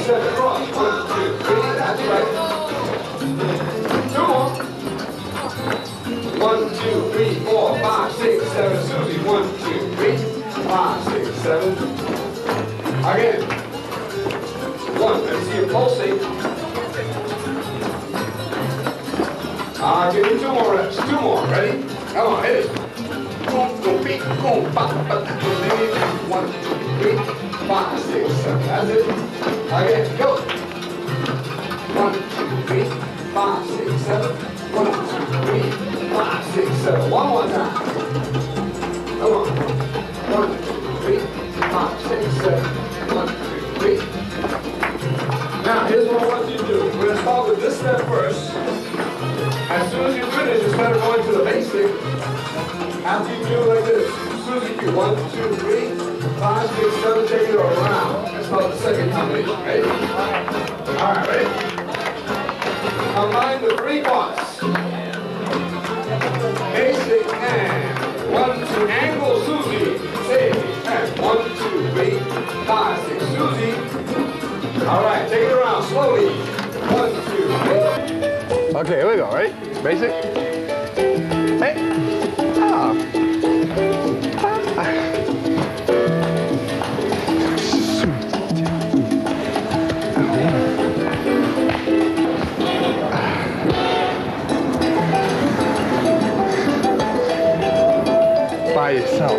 7, cross. 1, 2, 3, that's right. 2 more. 1, 2, 3, 4, 5, 6, 7, Susie. 1, 2, 3, 5, 6, 7. Again. 1, let's see you pulsate. Give me 2 more reps, 2 more, ready? Come on, hit it. Boom, boom, beat, boom, bop, bop, 1, 2, 3, 5, 6, 7, that's it. Again, go. 1, 2, 3, 5, 6, 7. 1, 2, 3, 5, 6, 7. One more time. Come on. 1, 2, 3, 5, 6, 7. 1, 2, 3. Now, here's what I want you to do. We're going to start with this step first. As soon as you finish, instead of going to the basic, after you do like this, as soon as you do 1, 2, 3, 5, 6, 7, take it around. Let's start the second combination, ready? All right, ready? Combine the 3 parts. Basic and 1, 2, angle, Susie. Say it, and 1, 2, 3, 5, 6, Susie. All right, take it around slowly. 1, 2, 3. Okay, here we go, ready? Basic. Hey. Ah. By yourself.